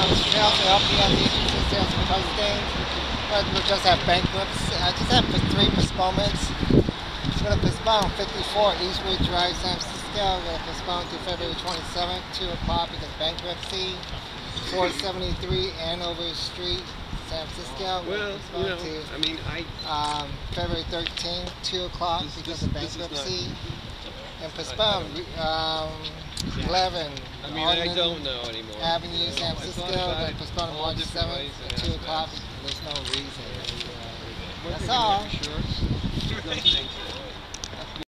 Mr. Trails to help you on the issues and sales and posting. But we just have bankruptcy. I just have three postponements. We're going to postpone 54 Eastwood Drive, San Francisco. We're going to postpone to February 27th, 2 o'clock because of bankruptcy. 473 Andover Street, San Francisco. Well, you know, I mean, February 13th, 2 o'clock because of bankruptcy. And postpone 11 I mean, I don't know anymore. Avenue, San Francisco. We're postpone all March different 7th ways at and 2 o'clock. aspects. There's no reason. We're That's gonna all. make sure.